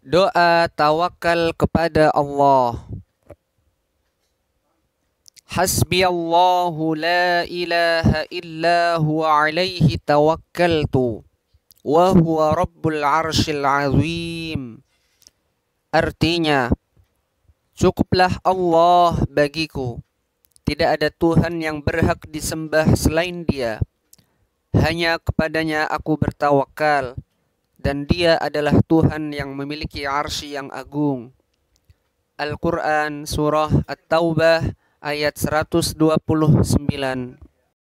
Doa tawakal kepada Allah. Hasbiyallahu la ilaha illa huwa alaihi tawakkaltu wa huwa rabbul arsyil azim. Artinya, cukuplah Allah bagiku. Tidak ada Tuhan yang berhak disembah selain Dia. Hanya kepadanya aku bertawakal, dan Dia adalah Tuhan yang memiliki arsy yang agung. Al-Quran Surah At-Taubah ayat 129.